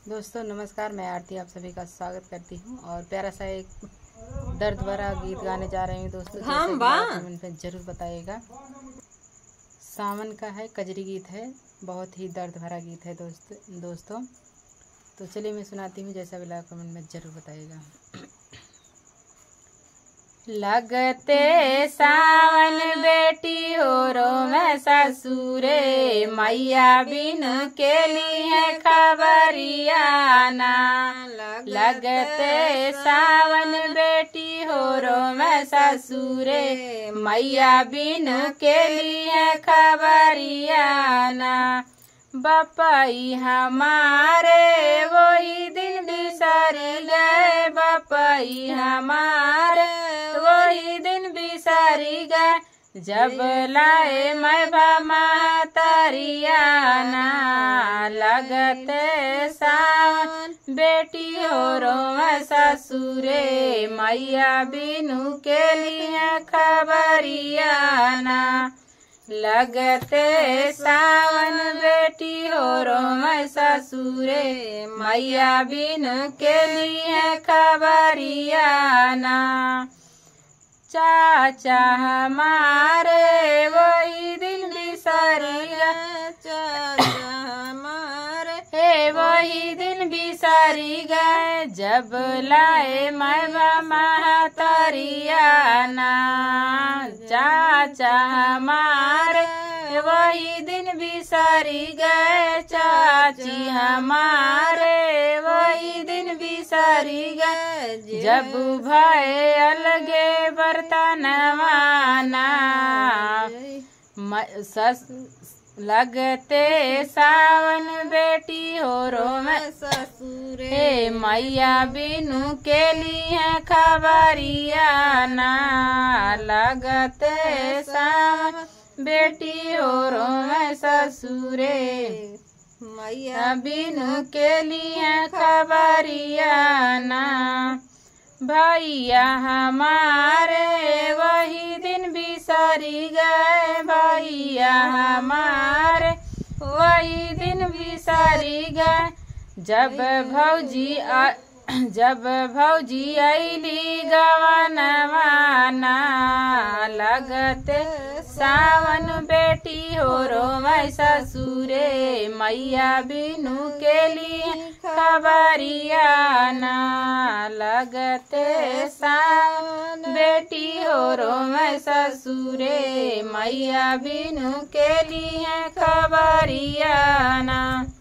दोस्तों नमस्कार, मैं आरती आप सभी का स्वागत करती हूँ और प्यारा सा एक दर्द भरा गीत गाने जा रही हूँ दोस्तों। कमेंट में जरूर बताइएगा। सावन का है, कजरी गीत है, बहुत ही दर्द भरा गीत है दोस्तों। तो चलिए मैं सुनाती हूँ, जैसा भी लगा कमेंट में जरूर बताइएगा। लगते सावन बेटी हो रो मैं ससुरे, मैया बिन के लिए खबरियाना। लगते सावन बेटी हो रो मैं ससुरे, मैया बिन के लिए खबरियाना। बपई हमारे वही दिन बिसरी गए, बपई हमारे वही दिन बिसरी गए, जब लाए मैं महतरियाना। लगते सावन बेटी हो रो मैं ससुरे, मैया बिनु के लिए खबरियाना। लगते सावन बेटी हो रो मैं ससुरे, मैया बिनु के लिए खबरियाना। चाचा हमारे वही दिन बिसरी गए, चाचा हमारे वही दिन बिसरी गए, जब लाए मैं महतरियाना। चाचा हमारे वही दिन बिसरी गए, चाची हमारे वही दिन बिसरी गए, जब भय अलगे बर्तनवाना। लगते सावन बेटी हो रो मैं ससुरे, मैया बिनु के लिए खबरियाना। लगते सावन बेटी हो रो मैं ससुरे, मैया बिनु के लिए खबरियाना। भैया हमारे वही दिन बिसरी गए, भैया हमारे वही दिन बिसरी गए, जब भौजी अली गवनवाना। लगते सावन बेटी हो रो मैं ससुरे, मैया बिनु के लिए खबरियाना। लगते सावन बेटी हो रो मैं ससुरे, मैया बिनु के लिए खबरियाना।